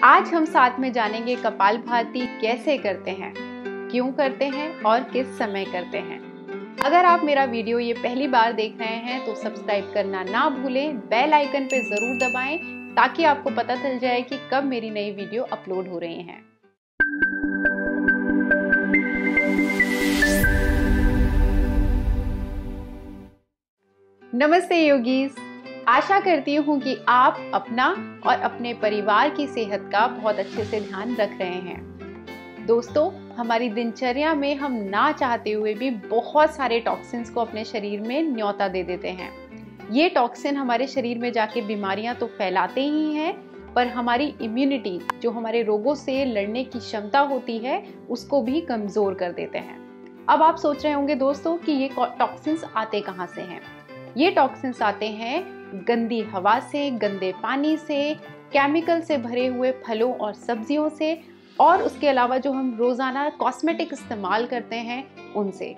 आज हम साथ में जानेंगे कपालभाति कैसे करते हैं, क्यों करते हैं और किस समय करते हैं। अगर आप मेरा वीडियो ये पहली बार देख रहे हैं तो सब्सक्राइब करना ना भूलें, बेल आइकन पे जरूर दबाएं ताकि आपको पता चल जाए कि कब मेरी नई वीडियो अपलोड हो रही हैं। नमस्ते योगीज, आशा करती हूँ कि आप अपना और अपने परिवार की सेहत का बहुत अच्छे से ध्यान रख रहे हैं। दोस्तों, हमारी दिनचर्या में हम ना चाहते हुए भी बहुत सारे टॉक्सिन्स को अपने शरीर में न्योता दे देते हैं। ये टॉक्सिन हमारे शरीर में जाके बीमारियां तो फैलाते ही हैं, पर हमारी इम्यूनिटी, जो हमारे रोगों से लड़ने की क्षमता होती है, उसको भी कमजोर कर देते हैं। अब आप सोच रहे होंगे दोस्तों कि ये टॉक्सिन्स आते कहाँ से हैं। ये टॉक्सिन्स आते हैं गंदी हवा से, गंदे पानी से, केमिकल से भरे हुए फलों और सब्जियों से, और उसके अलावा जो हम रोजाना कॉस्मेटिक इस्तेमाल करते हैं उनसे।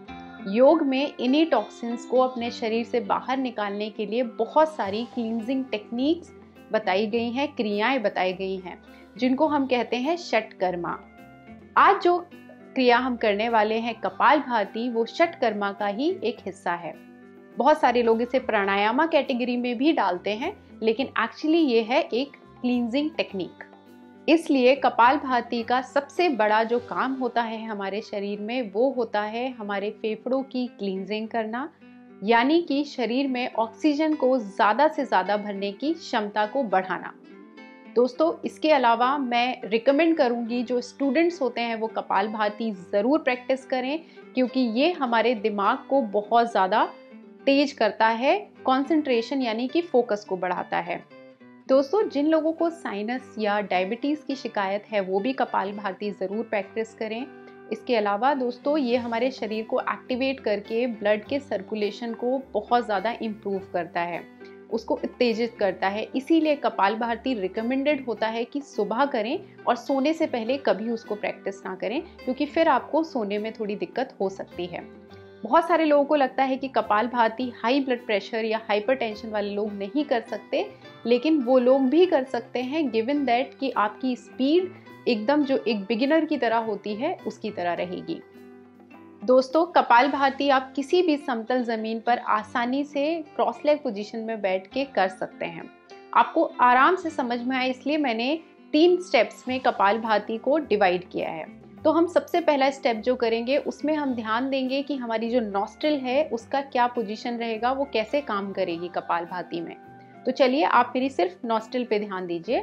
योग में इन्हीं टॉक्सिन्स को अपने शरीर से बाहर निकालने के लिए बहुत सारी क्लींजिंग टेक्निक्स बताई गई हैं, क्रियाएं बताई गई हैं, जिनको हम कहते हैं षटकर्मा। आज जो क्रिया हम करने वाले हैं कपालभाति, वो षटकर्मा का ही एक हिस्सा है। बहुत सारे लोग इसे प्राणायामा कैटेगरी में भी डालते हैं, लेकिन एक्चुअली ये है एक क्लींजिंग टेक्निक। इसलिए कपालभाति का सबसे बड़ा जो काम होता है हमारे शरीर में, वो होता है हमारे फेफड़ों की क्लींजिंग करना, यानी कि शरीर में ऑक्सीजन को ज़्यादा से ज़्यादा भरने की क्षमता को बढ़ाना। दोस्तों, इसके अलावा मैं रिकमेंड करूंगी जो स्टूडेंट्स होते हैं वो कपालभाति ज़रूर प्रैक्टिस करें, क्योंकि ये हमारे दिमाग को बहुत ज़्यादा तेज करता है, कंसंट्रेशन यानी कि फोकस को बढ़ाता है। दोस्तों, जिन लोगों को साइनस या डायबिटीज़ की शिकायत है वो भी कपालभाति ज़रूर प्रैक्टिस करें। इसके अलावा दोस्तों, ये हमारे शरीर को एक्टिवेट करके ब्लड के सर्कुलेशन को बहुत ज़्यादा इम्प्रूव करता है, उसको उत्तेजित करता है। इसीलिए कपालभाति रिकमेंडेड होता है कि सुबह करें और सोने से पहले कभी उसको प्रैक्टिस ना करें, क्योंकि फिर आपको सोने में थोड़ी दिक्कत हो सकती है। बहुत सारे लोगों को लगता है कि कपालभाति हाई ब्लड प्रेशर या हाइपरटेंशन वाले लोग नहीं कर सकते, लेकिन वो लोग भी कर सकते हैं, गिवन दैट कि आपकी स्पीड एकदम जो एक बिगिनर की तरह होती है उसकी तरह रहेगी। दोस्तों, कपालभाति आप किसी भी समतल जमीन पर आसानी से क्रॉस लेग पोजीशन में बैठ के कर सकते हैं। आपको आराम से समझ में आए इसलिए मैंने 3 स्टेप्स में कपालभाति को डिवाइड किया है। तो हम सबसे पहला स्टेप जो करेंगे उसमें हम ध्यान देंगे कि हमारी जो नॉस्ट्रिल है उसका क्या पोजीशन रहेगा, वो कैसे काम करेगी कपालभाति में। तो चलिए, आप मेरी सिर्फ नॉस्ट्रिल पे ध्यान दीजिए।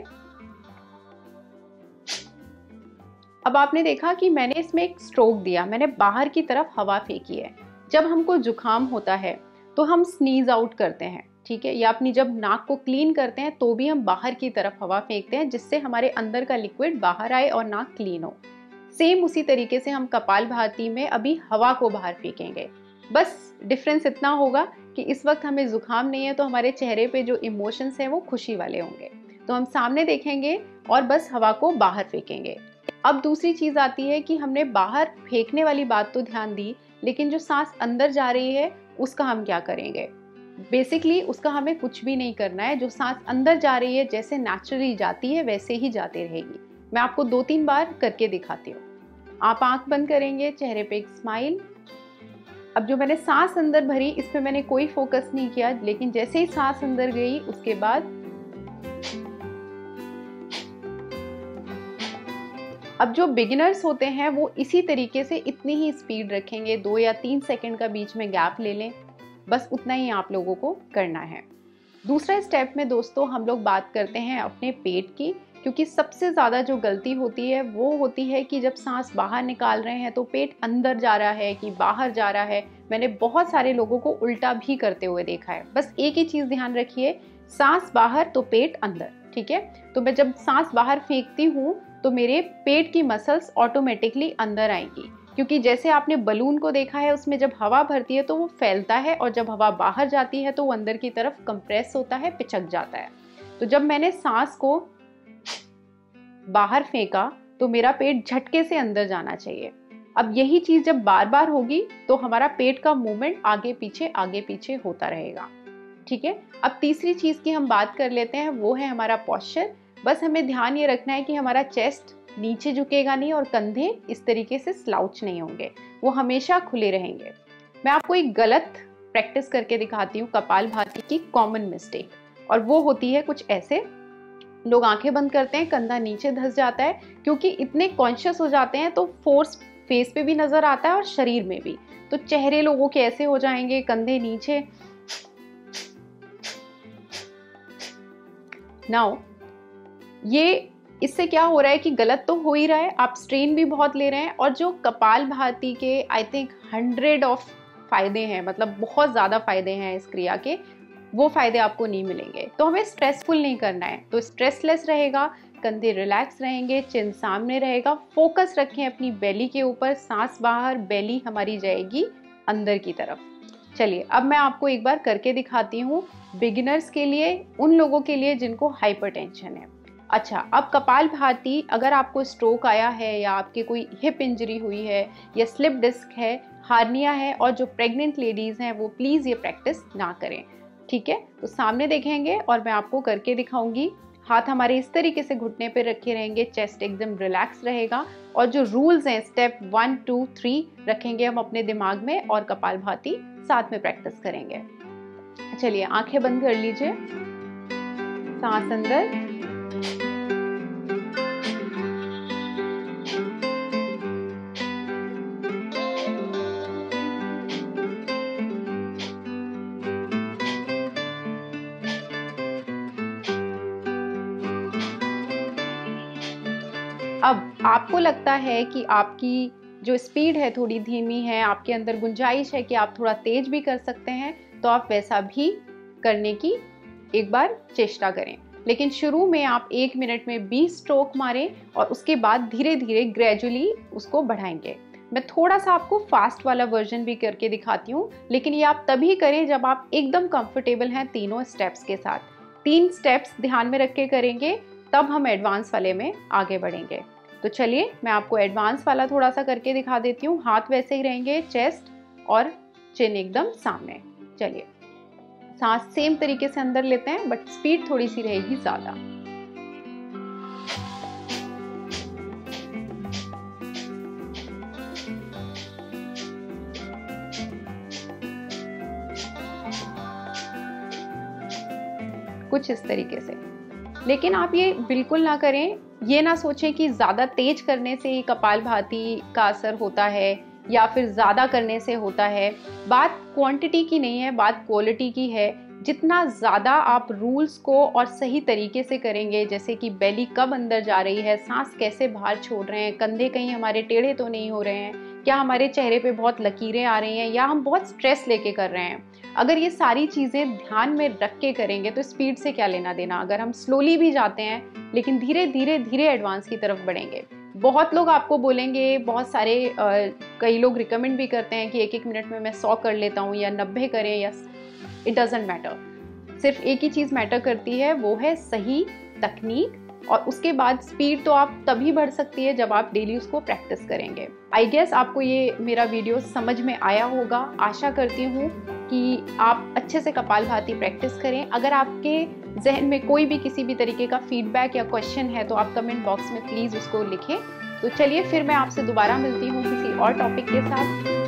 अब आपने देखा कि मैंने इसमें एक स्ट्रोक दिया, मैंने बाहर की तरफ हवा फेंकी है। जब हमको जुकाम होता है तो हम स्नीज आउट करते हैं, ठीक है, या अपनी जब नाक को क्लीन करते हैं तो भी हम बाहर की तरफ हवा फेंकते हैं, जिससे हमारे अंदर का लिक्विड बाहर आए और नाक क्लीन हो। सेम उसी तरीके से हम कपालभाति में अभी हवा को बाहर फेंकेंगे। बस डिफरेंस इतना होगा कि इस वक्त हमें जुकाम नहीं है, तो हमारे चेहरे पे जो इमोशंस हैं वो खुशी वाले होंगे। तो हम सामने देखेंगे और बस हवा को बाहर फेंकेंगे। अब दूसरी चीज आती है कि हमने बाहर फेंकने वाली बात तो ध्यान दी, लेकिन जो सांस अंदर जा रही है उसका हम क्या करेंगे। बेसिकली उसका हमें कुछ भी नहीं करना है। जो सांस अंदर जा रही है जैसे नेचुरली जाती है वैसे ही जाती रहेगी। मैं आपको 2-3 बार करके दिखाती हूँ। आप आंख बंद करेंगे, चेहरे पे एक स्माइल। अब जो मैंने सांस अंदर भरी इस पे मैंने कोई फोकस नहीं किया, लेकिन जैसे ही सांस अंदर गई उसके बाद अब जो बिगिनर्स होते हैं वो इसी तरीके से इतनी ही स्पीड रखेंगे, 2 या 3 सेकंड का बीच में गैप ले लें, बस उतना ही आप लोगों को करना है। दूसरा स्टेप में दोस्तों हम लोग बात करते हैं अपने पेट की, क्योंकि सबसे ज़्यादा जो गलती होती है वो होती है कि जब सांस बाहर निकाल रहे हैं तो पेट अंदर जा रहा है कि बाहर जा रहा है। मैंने बहुत सारे लोगों को उल्टा भी करते हुए देखा है। बस एक ही चीज़ ध्यान रखिए, सांस बाहर तो पेट अंदर, ठीक है। तो मैं जब सांस बाहर फेंकती हूँ तो मेरे पेट की मसल्स ऑटोमेटिकली अंदर आएंगी, क्योंकि जैसे आपने बलून को देखा है, उसमें जब हवा भरती है तो वो फैलता है, और जब हवा बाहर जाती है तो वो अंदर की तरफ कंप्रेस होता है, पिचक जाता है। तो जब मैंने सांस को बाहर फेंका तो मेरा पेट झटके से अंदर जाना चाहिए। अब यही चीज जब बार बार होगी तो हमारा पेट का मूवमेंट आगे पीछे होता रहेगा, ठीक है। अब तीसरी चीज की हम बात कर लेते हैं, वो है हमारा पोस्चर। बस हमें ध्यान ये रखना है कि हमारा चेस्ट नीचे झुकेगा नहीं और कंधे इस तरीके से स्लाउच नहीं होंगे, वो हमेशा खुले रहेंगे। मैं आपको एक गलत प्रैक्टिस करके दिखाती हूँ कपालभाति की कॉमन मिस्टेक, और वो होती है कुछ ऐसे। लोग आंखें बंद करते हैं, कंधा नीचे धंस जाता है, क्योंकि इतने कॉन्शियस हो जाते हैं तो फोर्स फेस पे भी नजर आता है और शरीर में भी। तो चेहरे लोगों के ऐसे हो जाएंगे, कंधे नीचे। नाउ ये इससे क्या हो रहा है कि गलत तो हो ही रहा है, आप स्ट्रेन भी बहुत ले रहे हैं, और जो कपालभाति के आई थिंक 100 ऑफ फायदे हैं, मतलब बहुत ज़्यादा फायदे हैं इस क्रिया के, वो फायदे आपको नहीं मिलेंगे। तो हमें स्ट्रेसफुल नहीं करना है, तो स्ट्रेसलेस रहेगा, कंधे रिलैक्स रहेंगे, चिन सामने रहेगा, फोकस रखें अपनी बेली के ऊपर, सांस बाहर, बेली हमारी जाएगी अंदर की तरफ। चलिए अब मैं आपको एक बार करके दिखाती हूँ, बिगिनर्स के लिए, उन लोगों के लिए जिनको हाइपरटेंशन है। अच्छा, अब कपालभाति, अगर आपको स्ट्रोक आया है या आपके कोई हिप इंजरी हुई है या स्लिप डिस्क है, हार्निया है, और जो प्रेग्नेंट लेडीज हैं वो प्लीज ये प्रैक्टिस ना करें, ठीक है। तो सामने देखेंगे और मैं आपको करके दिखाऊंगी। हाथ हमारे इस तरीके से घुटने पे रखे रहेंगे, चेस्ट एकदम रिलैक्स रहेगा, और जो रूल्स हैं स्टेप 1 2 3 रखेंगे हम अपने दिमाग में, और कपालभाति साथ में प्रैक्टिस करेंगे। चलिए आंखें बंद कर लीजिए, सांस अंदर, अब आपको लगता है कि आपकी जो स्पीड है थोड़ी धीमी है, आपके अंदर गुंजाइश है कि आप थोड़ा तेज भी कर सकते हैं, तो आप वैसा भी करने की एक बार चेष्टा करें। लेकिन शुरू में आप 1 मिनट में 20 स्ट्रोक मारें और उसके बाद धीरे धीरे ग्रेजुअली उसको बढ़ाएंगे। मैं थोड़ा सा आपको फास्ट वाला वर्जन भी करके दिखाती हूँ, लेकिन ये आप तभी करें जब आप एकदम कंफर्टेबल हैं तीनों स्टेप्स के साथ। 3 स्टेप्स ध्यान में रख के करेंगे, तब हम एडवांस वाले में आगे बढ़ेंगे। तो चलिए मैं आपको एडवांस वाला थोड़ा सा करके दिखा देती हूँ। हाथ वैसे ही रहेंगे, चेस्ट और चिन एकदम सामने। चलिए सांस सेम तरीके से अंदर लेते हैं, बट स्पीड थोड़ी सी रहेगी ज्यादा। कुछ इस तरीके से। लेकिन आप ये बिल्कुल ना करें, ये ना सोचें कि ज़्यादा तेज करने से ही कपालभाति का असर होता है या फिर ज़्यादा करने से होता है। बात क्वांटिटी की नहीं है, बात क्वालिटी की है। जितना ज़्यादा आप रूल्स को और सही तरीके से करेंगे, जैसे कि बेली कब अंदर जा रही है, सांस कैसे बाहर छोड़ रहे हैं, कंधे कहीं हमारे टेढ़े तो नहीं हो रहे हैं, क्या हमारे चेहरे पे बहुत लकीरें आ रही हैं, या हम बहुत स्ट्रेस लेके कर रहे हैं, अगर ये सारी चीज़ें ध्यान में रख के करेंगे तो स्पीड से क्या लेना देना। अगर हम स्लोली भी जाते हैं लेकिन धीरे धीरे धीरे एडवांस की तरफ बढ़ेंगे। बहुत लोग आपको बोलेंगे, बहुत सारे कई लोग रिकमेंड भी करते हैं कि 1-1 मिनट में मैं 100 कर लेता हूँ या 90 करें, या इट डजेंट मैटर। सिर्फ एक ही चीज़ मैटर करती है, वो है सही तकनीक, और उसके बाद स्पीड तो आप तभी बढ़ सकती है जब आप डेली उसको प्रैक्टिस करेंगे। आई गेस आपको ये मेरा वीडियो समझ में आया होगा। आशा करती हूँ कि आप अच्छे से कपालभाति प्रैक्टिस करें। अगर आपके जहन में कोई भी किसी भी तरीके का फीडबैक या क्वेश्चन है तो आप कमेंट बॉक्स में प्लीज़ उसको लिखें। तो चलिए फिर मैं आपसे दोबारा मिलती हूँ किसी और टॉपिक के साथ।